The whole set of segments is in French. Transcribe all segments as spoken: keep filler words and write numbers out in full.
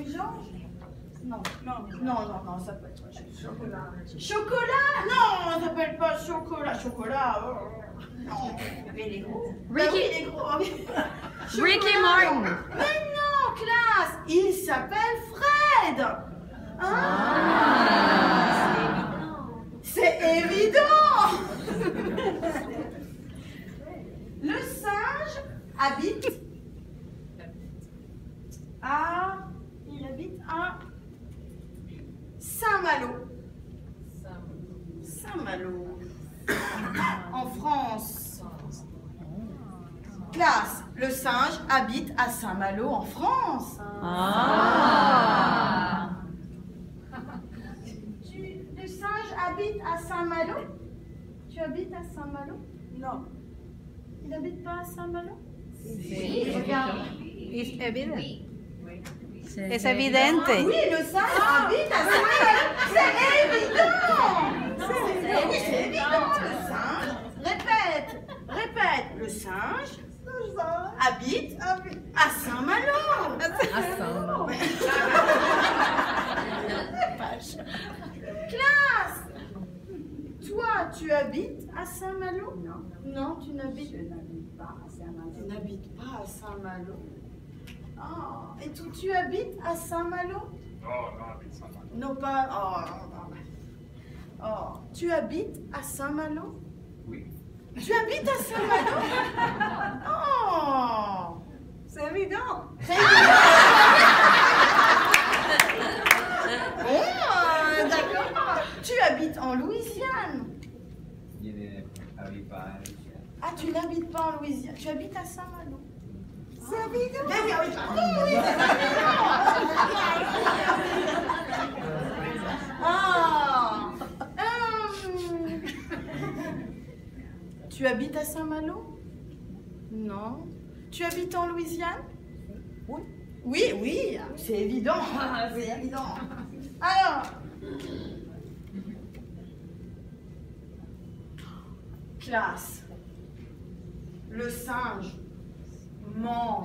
Louis-Georges? Non. Non, non, non, non, ça peut être chocolat. Chocolat? Non, ça s'appelle pas chocolat. Chocolat, oh. Non. Mais il est gros. Ricky, bah oui, il est gros. Ricky Martin. Mais non, classe, il s'appelle Fred. Ah, ah. C'est évident. Le singe habite à, il habite à Saint-Malo. Saint-Malo. En France. Classe, le singe habite à Saint-Malo en France. Ah. Tu, le singe habite à Saint-Malo? Tu habites à Saint-Malo? Non. Il n'habite pas à Saint-Malo? Si. Regarde. C'est évident. C'est évident. Oui, le singe habite à Saint-Malo. C'est évident. Oui, c'est évident. Le singe. Répète. Répète. Le singe habite à Saint-Malo. À Saint-Malo. Classe. Toi, tu habites à Saint-Malo? Non. Non, tu n'habites pas à Saint-Malo. Tu n'habites pas à Saint-Malo. Oh. Et toi, tu habites à Saint-Malo? Non, non, habite Saint-Malo. Non, pas. Oh, non. Oh. Tu habites à Saint-Malo? Oui. Tu habites à Saint-Malo? Oh. C'est évident. C'est évident. Bon, euh, d'accord. Tu habites en Louisiane? Ah, tu n'habites pas en Louisiane. Tu habites à Saint-Malo. C'est évident. Mais oui, oui, oui, c'est ah. Hum. Tu habites à Saint-Malo? Non. Tu habites en Louisiane? Oui. Oui, oui, c'est évident. C'est évident. Alors, classe, le singe mange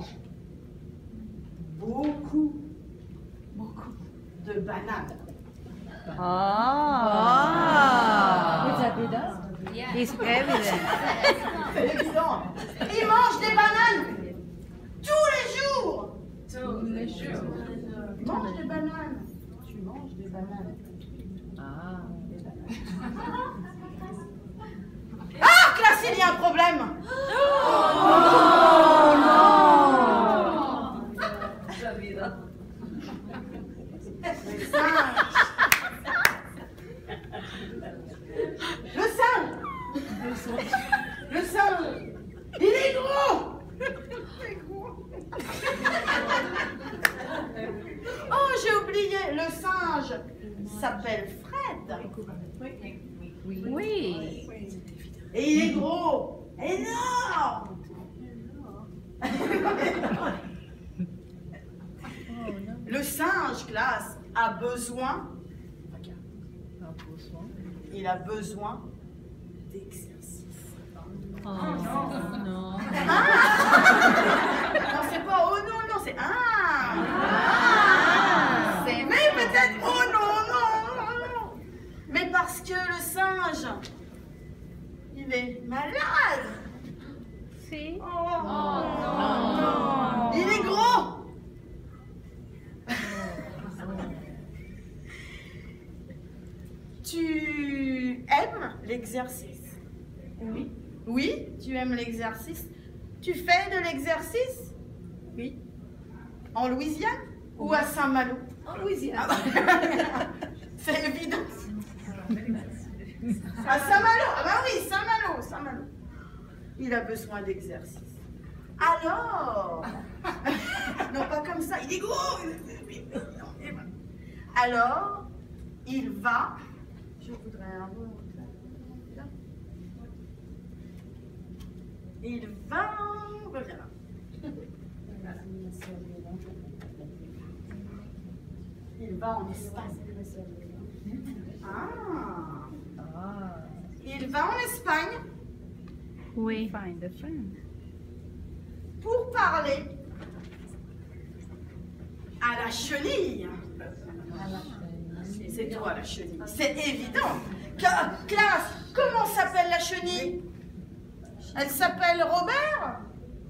beaucoup, beaucoup de bananes. Ah. It's evident. It's evident. C'est évident. Il mange des bananes tous les jours. Tous les jours. Mange des bananes. Tu manges des bananes. Ah. Ah, classe, il y a un problème. Oh, non. Le singe. Le singe. Le singe. Il est gros. Oh, j'ai oublié. Le singe s'appelle Fred. Oui. Oui. Et il est gros. Énorme. Le singe, classe, a besoin. Il a besoin d'exercice. Oh non. Non. Ah. Non, c'est pas oh non, non, c'est ah. Ah. C'est mais peut-être oh non, non, non, non. Mais parce que le singe, il est malade. Si. Oh, Oh non. non. Il est gros. Tu aimes l'exercice? Oui. Oui, tu aimes l'exercice. Tu fais de l'exercice? Oui. En Louisiane ou à Saint-Malo? En Louisiane. C'est évident. À Saint-Malo? Ah bah oui, Saint-Malo, Saint-Malo. Il a besoin d'exercice. Alors, non pas comme ça, il est gros. Alors, il va, je voudrais un mot. Il va, reviens là. Il va en Espagne. Ah. Il va en Espagne. Oui. Find a friend. Pour parler À la chenille. C'est toi la chenille. C'est évident. Cla- Classe, comment s'appelle la chenille? Elle s'appelle Robert?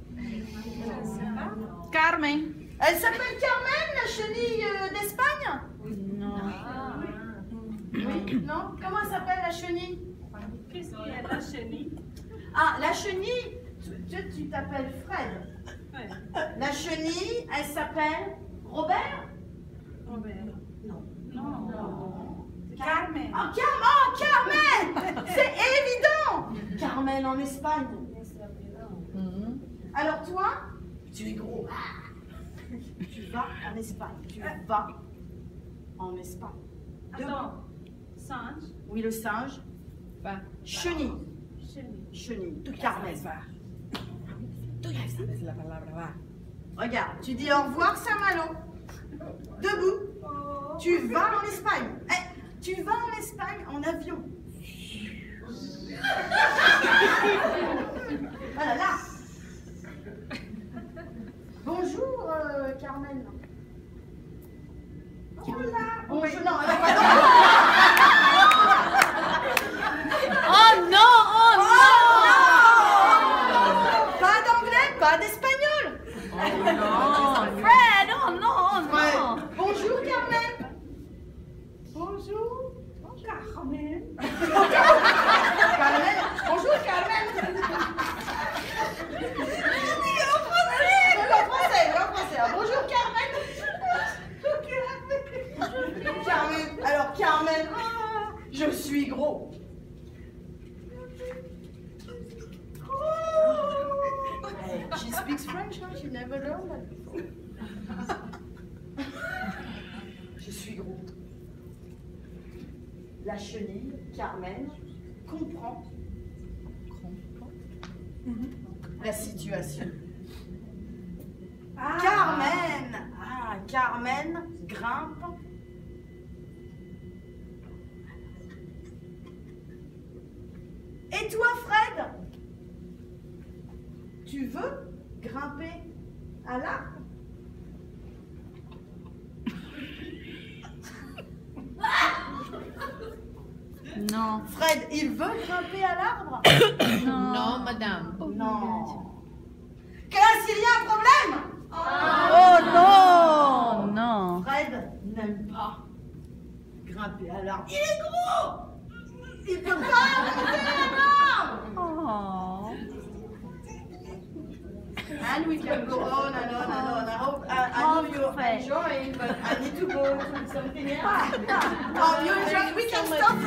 Carmen. Elle s'appelle Carmen, la chenille euh, d'Espagne? Non. Oui, non? Comment elle s'appelle la chenille? Qu'est-ce qu'il y a la chenille? Ah, la chenille, tu tu t'appelles Fred. Ouais. La chenille, elle s'appelle Robert? Robert. Non. Non. Carmen. Ah, Car oh, Carmen! C'est évident! Carmen en Espagne. Mhm. Alors toi, tu es gros. Tu vas en Espagne. Tu vas en Espagne. Attends. Singe. Oui, le singe. Va. Chenille. Chenille. Chenille. Carmen. Es la palabra va. Regarde, tu dis au revoir Saint-Malo. Debout. Tu vas en Espagne. Eh, tu vas en Espagne en avion. Voilà, là. Bonjour, euh, Carmen. Bonjour. Bonjour. Non, elle a pas d'anglais. Oh non, oh non. Pas d'anglais, pas d'espagnol. non. Non, Fred, oh non, Ouais. non. Bonjour, Carmen. Bonjour. Carmen. Carmen. Bonjour, Carmen. En français. En français, en français. Bonjour, Carmen. Carmen. Alors, Carmen, je suis gros. Hey, she speaks French, no? She never learned that before. Je suis gros. La chenille, Carmen, comprend la situation. Ah. Carmen, ah, Carmen grimpe. Et toi, Fred, tu veux grimper à l'arbre? Non. Fred, il veut grimper à l'arbre? Non. Non, madame. Non. Classe, il y a un problème? Oh non. Non. Fred n'aime pas grimper à l'arbre. Il est gros! Il peut pas monter à l'arbre! Oh. And we can go on and on and on. I hope I, I know you're enjoying, but I need to go to something else. Oh, you enjoy? We can stop